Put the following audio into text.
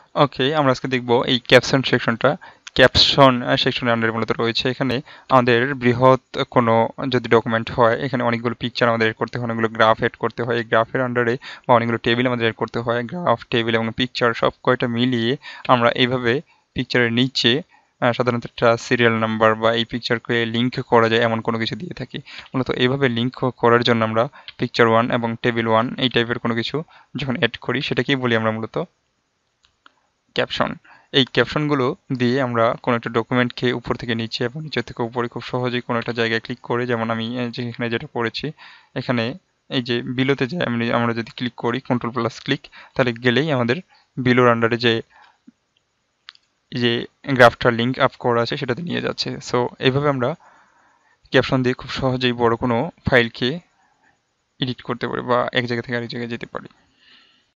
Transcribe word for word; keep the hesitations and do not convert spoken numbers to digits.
ওকে, আমরা আজকে দেখব এই ক্যাপশন সেকশনটা। ক্যাপশন সেকশনের আন্ডারে মূলত রয়েছে এখানে আমাদের বৃহৎ কোনো যদি ডকুমেন্ট হয়, এখানে অনেকগুলো পিকচার আমাদের এড করতে হয়, অনেকগুলো গ্রাফ এড করতে হয়। এই গ্রাফের আন্ডারে বা অনেকগুলো টেবিল আমাদের এড করতে হয়। গ্রাফ, টেবিল এবং পিকচার সব কয়টা মিলিয়ে আমরা এইভাবে পিকচারের নিচে আহ, সাধারণত একটা সিরিয়াল নাম্বার বা এই পিকচারকে লিঙ্ক করা যায় এমন কোনো কিছু দিয়ে থাকি। মূলত এইভাবে লিঙ্ক করার জন্য আমরা পিকচার ওয়ান এবং টেবিল ওয়ান এই টাইপের কোনো কিছু যখন এড করি সেটাকেই বলি আমরা মূলত ক্যাপশন। এই ক্যাপশনগুলো দিয়ে আমরা কোনো একটা ডকুমেন্টকে উপর থেকে নিচে এবং নিচে থেকে উপরে খুব সহজেই কোনো একটা জায়গায় ক্লিক করে, যেমন আমি এই যে এখানে যেটা করেছি, এখানে এই যে বিলোতে যাই আমি, আমরা যদি ক্লিক করি কন্ট্রোল প্লাস ক্লিক, তাহলে গেলেই আমাদের বিলোর আন্ডারে যে যে গ্রাফটার লিঙ্ক আপ করা আছে সেটাতে নিয়ে যাচ্ছে। সো এইভাবে আমরা ক্যাপশন দিয়ে খুব সহজেই বড় কোনো ফাইলকে এডিট করতে পারি বা এক জায়গা থেকে আরেক জায়গায় যেতে পারি।